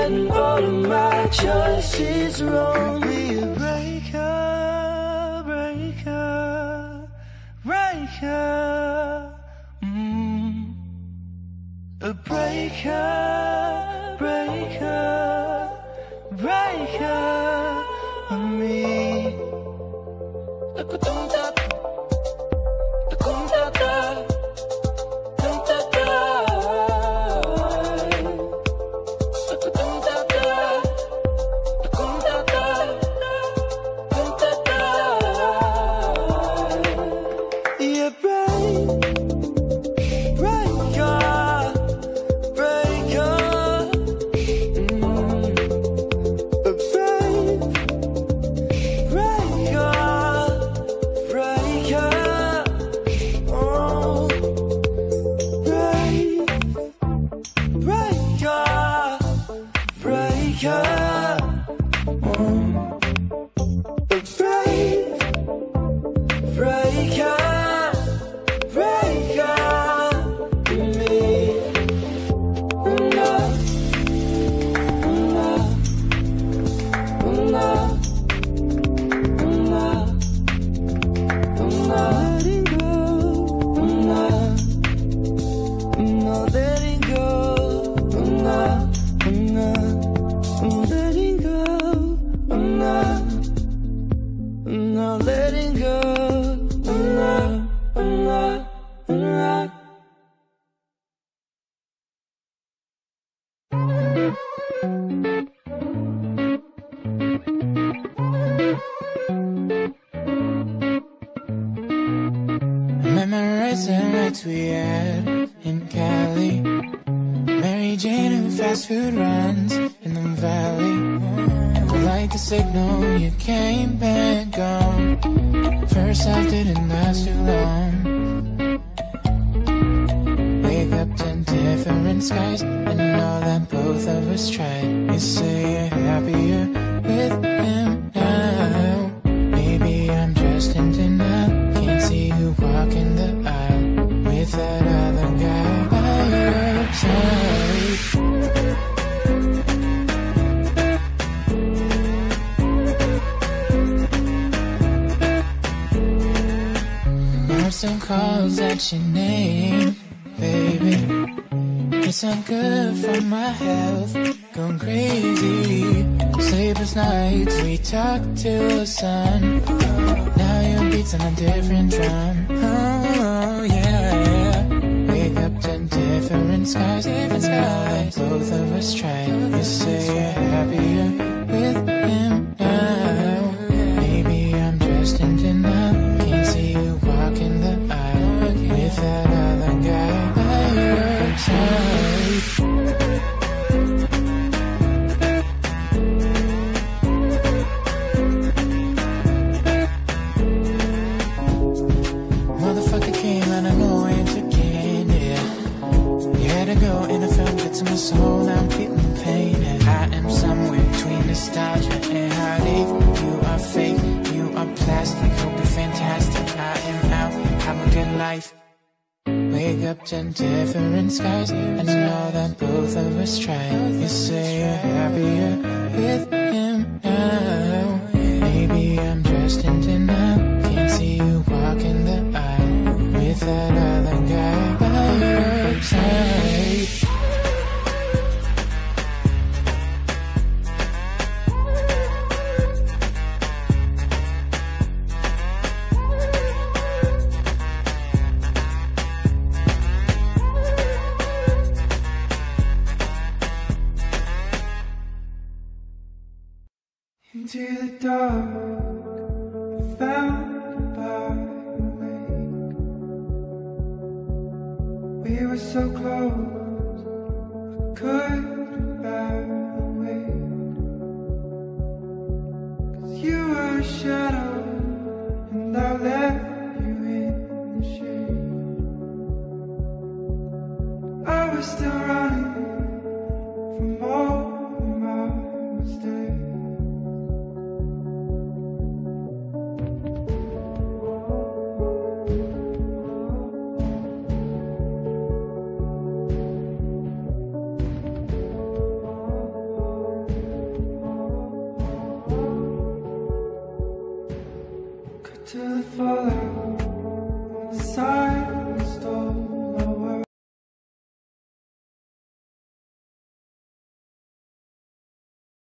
and all of my choices wrong. We break up, break up, break up. A break up, break up, break up with me. Memorizing nights we had in Cali, Mary Jane and fast food runs in the valley. Like the signal, you came back on. First half didn't last too long. Wake up to different skies and know that both of us tried. You say you're happier with him now. Maybe I'm just in denial. Can't see you walking the aisle with that other guy by your side. Martin calls out your name, baby. It's not good for my health, going crazy. Sleepless nights, we talk till the sun. Now your beats on a different drum. Oh yeah. Wake up to different skies, different skies. Both of us try. You say you're happier with him now. Maybe I'm just in denial. Can't see you walking the aisle with that other guy by your side. Motherfucker came out of nowhere and took your hand, yeah. You had to go and I felt it to my soul. Now I'm feeling the pain, and I am somewhere between nostalgia and heartache. You are fake, you are plastic. Hope you're fantastic. I am out, have a good life. Wake up to different skies and know that both of us tried. You say you're happier with him now. Maybe I'm just in denial. Can't see you walking the aisle with that other guy by your side. Into the dark, found by the lake. We were so close, I couldn't bear the weight. 'Cause you were a shadow, and I left you in the shade. I was still running from all of my mistakes. to the fallout on the side.